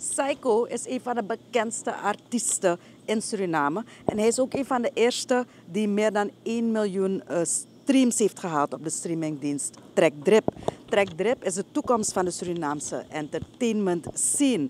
Psycho is een van de bekendste artiesten in Suriname. En hij is ook een van de eerste die meer dan 1 miljoen streams heeft gehaald op de streamingdienst TrekDrip. TrekDrip is de toekomst van de Surinaamse entertainment scene.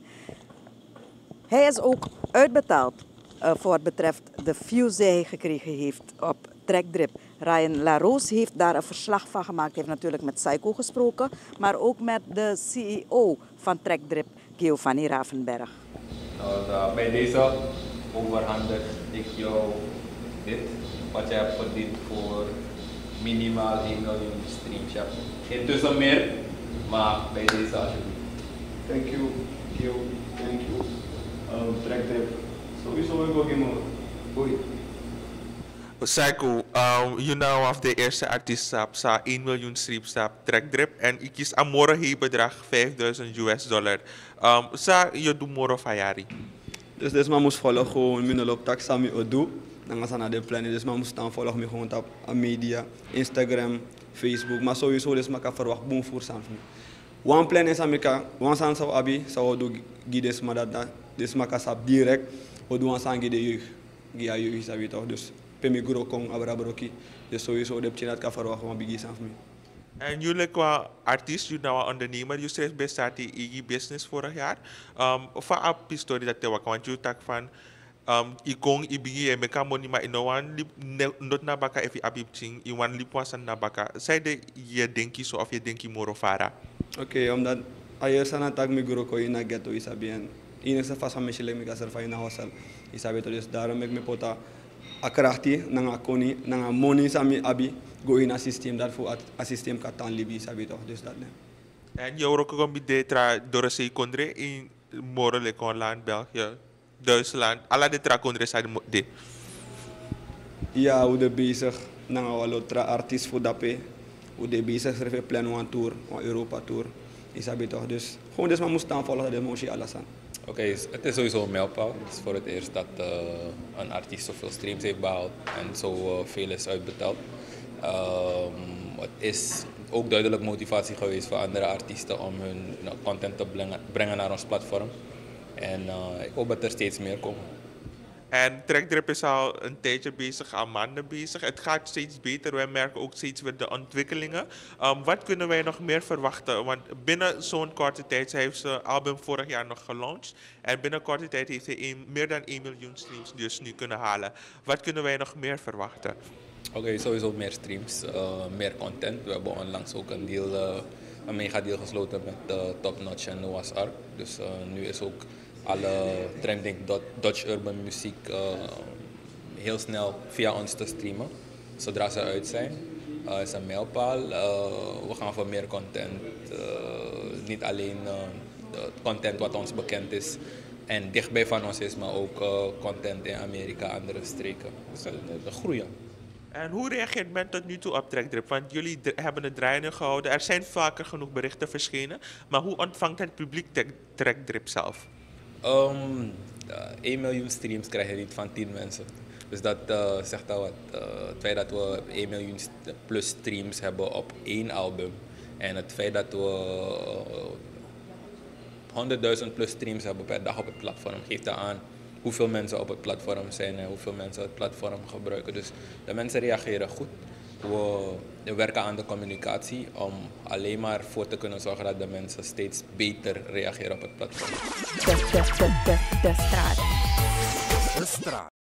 Hij is ook uitbetaald voor wat betreft de views die hij gekregen heeft op TrekDrip. Ryan LaRose heeft daar een verslag van gemaakt. Hij heeft natuurlijk met Psycho gesproken, maar ook met de CEO van TrekDrip, Giovanni Ravenberg. Bij deze overhandig ik jou dit, wat je hebt verdiend voor minimaal 1 miljoen streams. Ja. Intussen meer, maar bij deze alsjeblieft. Thank you, Gio. Thank you. TrekDrip. Sowieso heb ik ook Oei. Psycho, you know of de eerste artiest sa 1 miljoen streams op TrekDrip en ik kies een morgen bedrag $5,000. Sa je doet morgen van jari. Dus deze man moest volgen gewoon mijn loop tak sami odu. Dan gaan ze naar de plannen. Dus man moest dan volgen me gewoon op media, Instagram, Facebook. Maar sowieso dus man kan verwachten boom voor zijn. One plan is Amerika, one san zou abi zou doen gides maar dat dus man kan sap direct. We doen aan de jeugd, gia jeugd is toch dus. Pemi guro kong abrabroki. Dus sowieso de pchinat kan verwachten van bigis aan me. En jullie qua artiest, jullie nou ondernemer, jullie schreef best uit die IG business vorig jaar. Van een historie dat te wakken, want jullie tak van ik kon ibigi en meka money maar in een lip not na baka if abib ching in one lip was na baka. Zij de je denki zo of je denki morofara. Oké, omdat ayer sana tag mi guro ko ina ghetto isabi en ina sa fasa mechile mi kasar fa ina hostel isabi to dus daarom ik me pota akrachti nanga koni nanga money sami abi go in a systeem dat voor a systeem katan libi isabi toch dus dat ne. En je ook een beetje tra door een secondre in Morele Holland, België, Duitsland. Alle de tra kondre zijn de. Ja, hoe de bezig nanga walo tra artiest voor dape. Hoe de bezig schrijven plan one tour, one Europa tour. Isabi toch dus gewoon dus maar moest dan volgen de motie alles aan. Oké, het is sowieso een mijlpaal. Het is voor het eerst dat een artiest zoveel streams heeft behaald en zo veel is uitbetaald. Het is ook duidelijk motivatie geweest voor andere artiesten om hun content te brengen naar ons platform. En ik hoop dat er steeds meer komen. En TrekDrip is al een tijdje bezig, al maanden bezig. Het gaat steeds beter. Wij merken ook steeds weer de ontwikkelingen. Wat kunnen wij nog meer verwachten? Want binnen zo'n korte tijd heeft ze album vorig jaar nog gelaunched. En binnen korte tijd heeft hij meer dan 1 miljoen streams dus nu kunnen halen. Wat kunnen wij nog meer verwachten? Oké, sowieso meer streams, meer content. We hebben onlangs ook een mega deal gesloten met Top Notch en Noah's Ark. Dus nu is ook alle trending Dutch urban muziek heel snel via ons te streamen. Zodra ze uit zijn, is een mijlpaal. We gaan voor meer content. Niet alleen content wat ons bekend is en dichtbij van ons is, maar ook content in Amerika, andere streken. Dus de groeien. En hoe reageert men tot nu toe op TrekDrip? Want jullie hebben het draaiende gehouden. Er zijn vaker genoeg berichten verschenen. Maar hoe ontvangt het publiek TrekDrip zelf? 1 miljoen streams krijg je niet van 10 mensen. Dus dat zegt al wat. Het feit dat we 1 miljoen plus streams hebben op 1 album. En het feit dat we 100.000 plus streams hebben per dag op het platform. Geeft dat aan hoeveel mensen op het platform zijn en hoeveel mensen het platform gebruiken. Dus de mensen reageren goed. We werken aan de communicatie om alleen maar voor te kunnen zorgen dat de mensen steeds beter reageren op het platform. De straat.